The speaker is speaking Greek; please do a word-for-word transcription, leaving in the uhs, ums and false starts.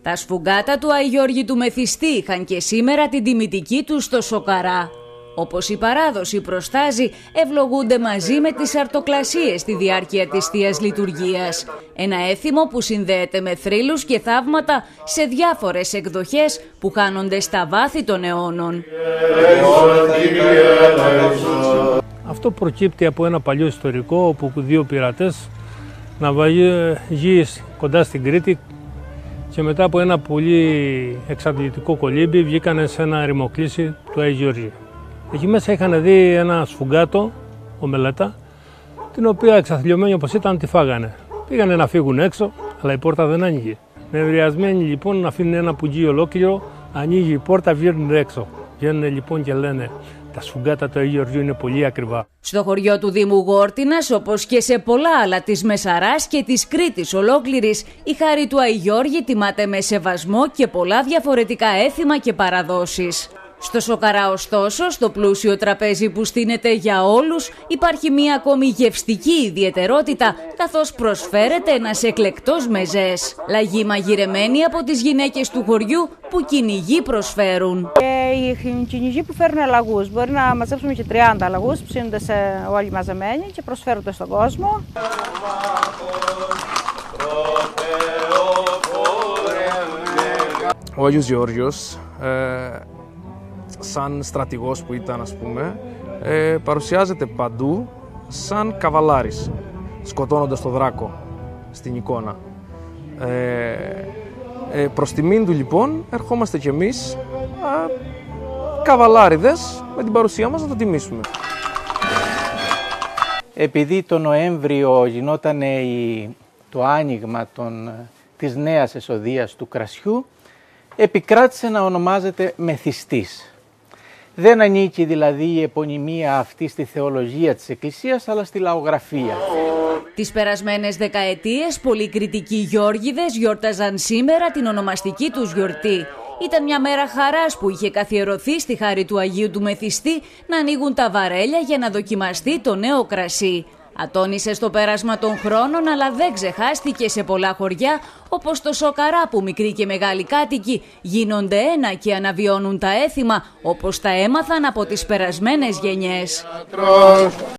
Τα σφουγγάτα του Αϊγιώργη του Μεθιστή είχαν και σήμερα την τιμητική του στο Σοκαρά. Όπως η παράδοση προστάζει, ευλογούνται μαζί με τις αρτοκλασίες στη διάρκεια της Θείας Λειτουργίας. Ένα έθιμο που συνδέεται με θρύλους και θαύματα σε διάφορες εκδοχές που χάνονται στα βάθη των αιώνων. Αυτό προκύπτει από ένα παλιό ιστορικό όπου δύο πειρατές ναυαγείς κοντά στην Κρήτη και μετά από ένα πολύ εξαντλητικό κολύμπι βγήκανε σε ένα ρημοκλήσι του Αϊγιώργη. Εκεί μέσα είχαν δει ένα σφουγγάτο, ομελέτα, την οποία εξαθλιωμένοι όπως ήταν τη φάγανε. Πήγανε να φύγουν έξω, αλλά η πόρτα δεν άνοιγε. Νευριασμένοι λοιπόν αφήνουν ένα πουγγί ολόκληρο, ανοίγει η πόρτα, βγαίνουν έξω. Βγαίνουν λοιπόν και λένε: τα σφουγγάτα του Αϊγιωργίου είναι πολύ ακριβά. Στο χωριό του Δήμου Γόρτινας, όπως και σε πολλά άλλα της Μεσαράς και της Κρήτης ολόκληρης, η χάρη του Αϊγιώργη τιμάται με σεβασμό και πολλά διαφορετικά έθιμα και παραδόσεις. Στο Σοκαρά, ωστόσο, στο πλούσιο τραπέζι που στείνεται για όλους, υπάρχει μία ακόμη γευστική ιδιαιτερότητα, καθώς προσφέρεται ένας εκλεκτός μεζές. Λαγί μαγειρεμένη από τις γυναίκες του χωριού που κυνηγοί προσφέρουν. Και οι κυνηγοί που φέρνουν λαγούς, μπορεί να μαζέψουμε και τριάντα λαγούς, ψήνονται σε όλοι μαζεμένοι και προσφέρονται στον κόσμο. Ο Άγιος Γεώργιος, ε, σαν στρατηγός που ήταν, ας πούμε, ε, παρουσιάζεται παντού σαν καβαλάρης, σκοτώνοντας τον δράκο στην εικόνα. Ε, ε, προς τιμήν του λοιπόν ερχόμαστε κι εμείς α, καβαλάριδες με την παρουσία μας να το τιμήσουμε. Επειδή το Νοέμβριο γινόταν η, το άνοιγμα των, της νέας εσοδείας του κρασιού, επικράτησε να ονομάζεται Μεθιστής. Δεν ανήκει δηλαδή η επωνυμία αυτή στη θεολογία της Εκκλησίας, αλλά στη λαογραφία. Τις περασμένες δεκαετίες, πολλοί κριτικοί Γιώργηδες γιόρταζαν σήμερα την ονομαστική τους γιορτή. Ήταν μια μέρα χαράς που είχε καθιερωθεί στη χάρη του Αγίου του Μεθιστή να ανοίγουν τα βαρέλια για να δοκιμαστεί το νέο κρασί. Ατώνησε στο πέρασμα των χρόνων, αλλά δεν ξεχάστηκε σε πολλά χωριά, όπως το Σοκαρά, που μικροί και μεγάλοι κάτοικοι γίνονται ένα και αναβιώνουν τα έθιμα, όπως τα έμαθαν από τις περασμένες γενιές.